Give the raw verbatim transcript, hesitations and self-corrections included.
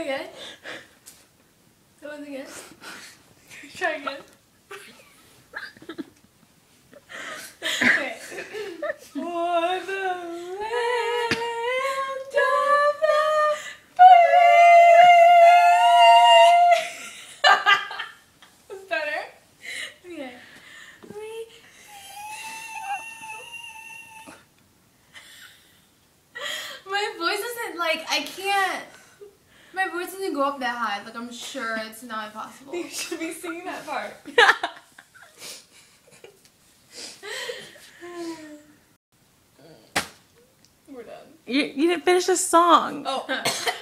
again. Say once again. Try again. Okay. For the land of the free. That's better. Okay. My voice isn't like I can't. My voice doesn't go up that high. Like I'm sure it's not possible. You should be singing that part. We're done. You, you didn't finish the song. Oh.